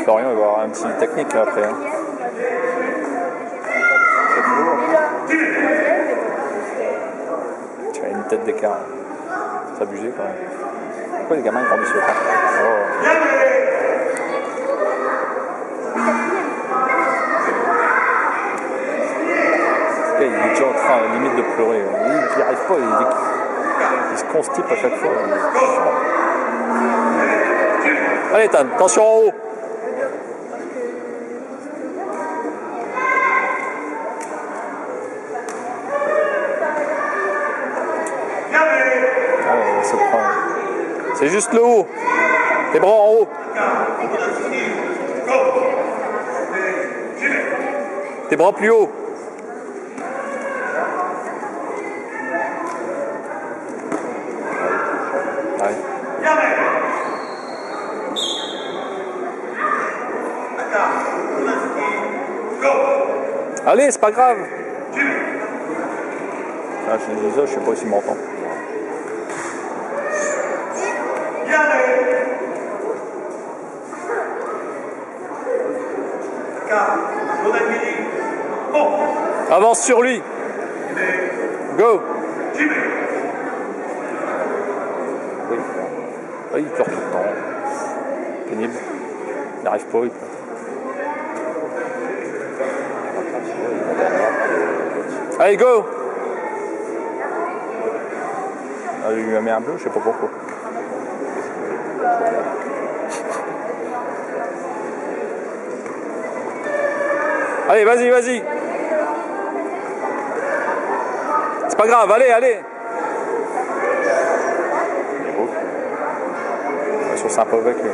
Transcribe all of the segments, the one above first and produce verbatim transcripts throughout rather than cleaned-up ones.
Florian il va avoir un petit technique là, après. Hein. Tu as une tête d'écart. C'est abusé quand même. Pourquoi les gamins ils grandissent le temps? Oh. Il est déjà en train limite de pleurer. Il n'y arrive pas, il, il se constipe à chaque fois. Allez Tan, attention en haut. C'est juste le haut. Tes bras en haut. Tes bras plus haut. Ouais. Allez, c'est pas grave. Ah, je dis ça, je sais pas s'il m'entend. Avance sur lui. Go. Oui, oui, il pleure tout le temps. Pénible. Il n'arrive pas, il pleure. Allez, go. Ah, il lui a mis un bleu, je sais pas pourquoi. Allez, vas-y, vas-y. C'est pas grave, allez, allez. Ils sont sympas avec lui.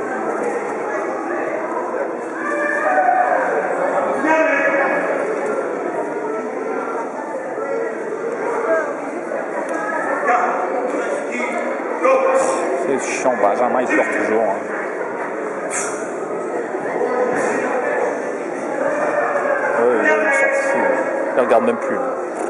C'est chiant, Benjamin il pleure toujours. Hein. Ouais, il, il regarde même plus.